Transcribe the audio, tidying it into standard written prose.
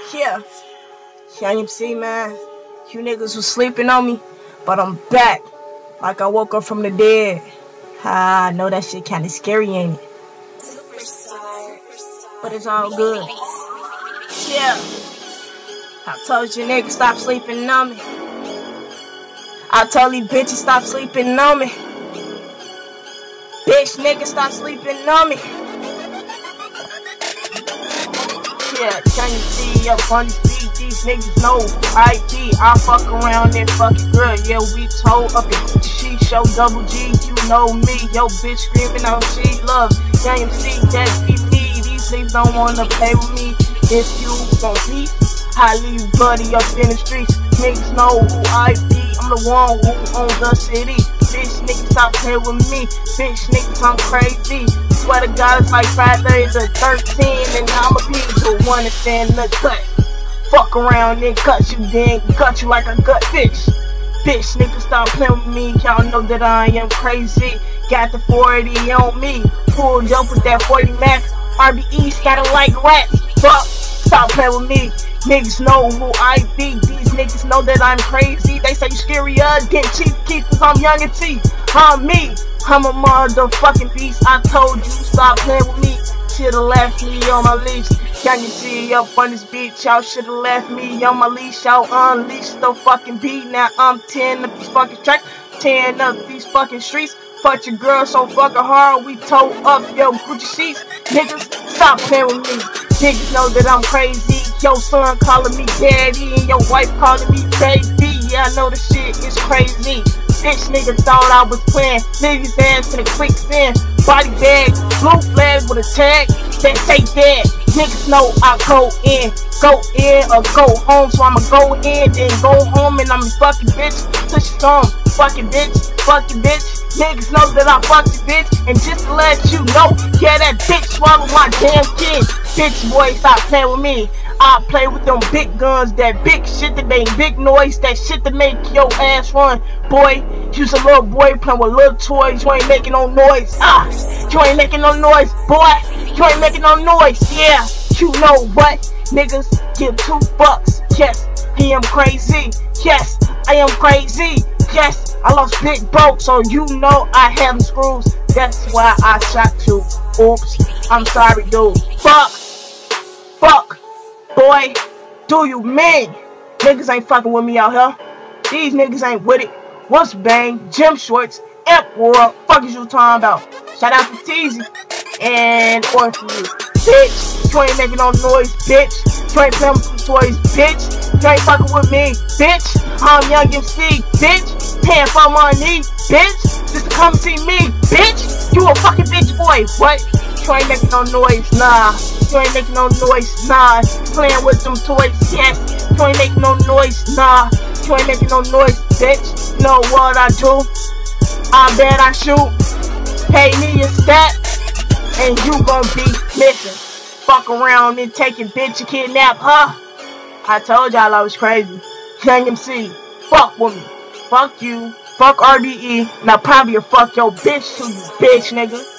Yeah, Young MC, man. You niggas was sleeping on me, but I'm back. Like I woke up from the dead. I know that shit kinda scary, ain't it? But it's all good. Yeah. I told you niggas stop sleeping on me. I told these bitches stop sleeping on me. Bitch niggas stop sleeping on me. Yeah, can you see up on these beat? These niggas know I fuck around and fuck your girl. Yeah, we told up in she show double G. You know me, yo bitch screaming out she love. Can you see that be me? These niggas don't wanna play with me. If you gon' beat, I leave bloody up in the streets. Niggas know who I be. I'm the one who owns the city. Bitch niggas stop playing with me. Bitch niggas I'm crazy. Swear to God it's like Friday the 13th, and I'ma be the one to stand in the cut. Fuck around and cut you, then cut you like a gut fish. Bitch niggas stop playing with me. Y'all know that I am crazy. Got the 40 on me. Pulled up with that 40 Mac. RBE scatter like rats. Fuck, stop playing with me. Niggas know who I be. These niggas know that I'm crazy. They say you scarier than Chief Keef, cause I'm Young and T. I'm me. I'm a motherfucking beast. I told you stop playing with me. Shoulda left me on my leash. Can you see up on this beach? Y'all shoulda left me on my leash. Y'all unleashed the fucking beat. Now I'm 10 up these fucking tracks, 10 up these fucking streets. Fuck your girl so fucking hard, we tow up your Gucci sheets. Niggas, stop playing with me. Niggas know that I'm crazy. Your son calling me daddy and your wife calling me baby. Yeah, I know the shit is crazy. Bitch nigga thought I was playing. Niggas ass in a quicksand. Body bag, blue flag with a tag that say that. Niggas know I go in or go home. So I'ma go in, then go home, and I'm a fucking bitch. Push it on, fucking bitch, fucking bitch. Niggas know that I fuck you, bitch. And just to let you know, yeah, that bitch swallowed my damn kid. Bitch boy, stop playing with me. I play with them big guns, that big shit that make big noise, that shit that make your ass run. Boy, you's a little boy playing with little toys, you ain't making no noise. You ain't making no noise, boy. You ain't making no noise, yeah. You know what? Niggas give 2 fucks. Yes, I am crazy. Yes, I am crazy. Yes, I lost big bro, so you know I have screws. That's why I shot you. Oops, I'm sorry, dude. Fuck. Boy, do you mean? Niggas ain't fucking with me out here. These niggas ain't with it. What's bang, gym shorts, Imp World. Fuck is you talking about? Shout out to Teasy and or for you. Bitch, you ain't making no noise, bitch. You ain't playing with some toys, bitch. You ain't fucking with me, bitch. I'm Young MC, bitch. Paying for money, bitch. Just to come see me, bitch. You a fucking bitch boy, what? You ain't making no noise, nah. You ain't making no noise, nah. Playing with them toys, yes. You ain't making no noise, nah. You ain't making no noise, bitch. You know what I do? I bet I shoot. Pay me a stat, and you gon' be missing. Fuck around and take your bitch and kidnap her. I told y'all I was crazy. Young MC, fuck with me. Fuck you. Fuck RBE. And I probably fuck your bitch too, you bitch nigga.